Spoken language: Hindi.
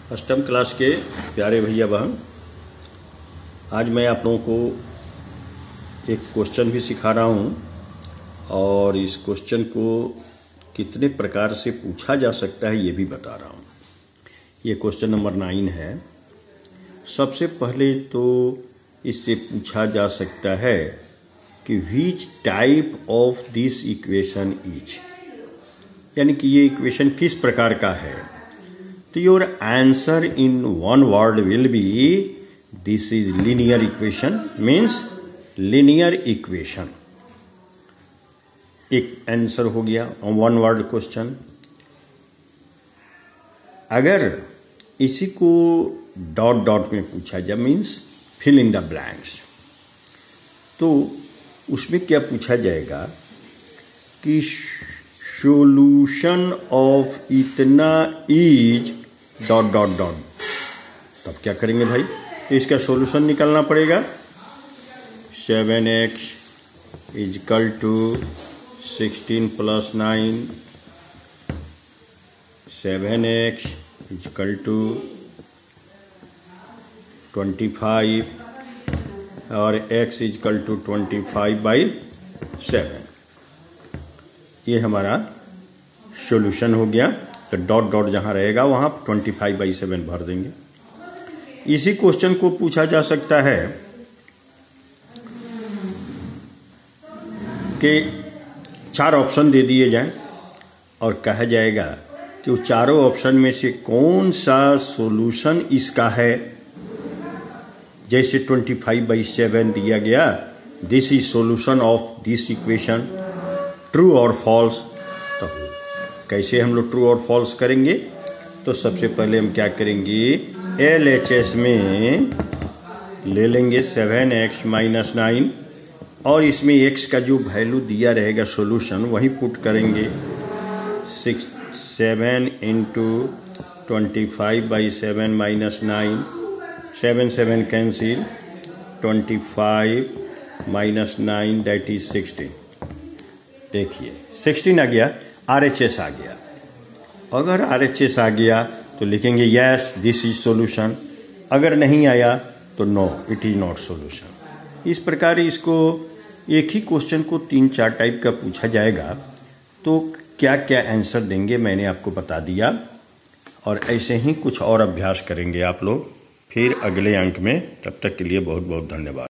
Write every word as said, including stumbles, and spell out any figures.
अष्टम क्लास के प्यारे भैया बहन, आज मैं आप लोगों को एक क्वेश्चन भी सिखा रहा हूँ और इस क्वेश्चन को कितने प्रकार से पूछा जा सकता है ये भी बता रहा हूँ। ये क्वेश्चन नंबर नाइन है। सबसे पहले तो इससे पूछा जा सकता है कि which type of this equation is, यानी कि ये इक्वेशन किस प्रकार का है। तो your answer in one word will be this is linear equation, means linear equation. एक आंसर हो गया वन वर्ड क्वेश्चन। अगर इसी को डॉट डॉट में पूछा जाए, means fill in the blanks, तो उसमें क्या पूछा जाएगा कि सॉल्यूशन ऑफ इतना इज डॉट डॉट डॉट। तब क्या करेंगे भाई, तो इसका सॉल्यूशन निकालना पड़ेगा। Seven x is equal to sixteen plus nine, seven x is equal to twenty five और x is equal to twenty five by seven. ये हमारा सॉल्यूशन हो गया। तो डॉट डॉट जहां रहेगा वहां ट्वेंटी फाइव बाई सेवन भर देंगे। इसी क्वेश्चन को पूछा जा सकता है कि चार ऑप्शन दे दिए जाएं और कहा जाएगा कि वो चारों ऑप्शन में से कौन सा सॉल्यूशन इसका है। जैसे ट्वेंटी फाइव बाई सेवन दिया गया, this is solution of this equation, true और फॉल्स। तो कैसे हम लोग ट्रू और फॉल्स करेंगे, तो सबसे पहले हम क्या करेंगे, एल एच एस में ले लेंगे सेवन एक्स माइनस नाइन और इसमें x का जो वैल्यू दिया रहेगा सॉल्यूशन वही पुट करेंगे। Six seven into twenty five by seven minus nine, seven seven cancel, twenty five minus nine that is sixteen. देखिए सिक्सटीन आ गया, आर एच एस आ गया। अगर आर एच एस आ गया तो लिखेंगे यस दिस इज सॉल्यूशन, अगर नहीं आया तो no it is not solution. इस प्रकार इसको एक ही क्वेश्चन को तीन चार टाइप का पूछा जाएगा तो क्या क्या आंसर देंगे मैंने आपको बता दिया। और ऐसे ही कुछ और अभ्यास करेंगे आप लोग फिर अगले अंक में। तब तक के लिए बहुत बहुत धन्यवाद।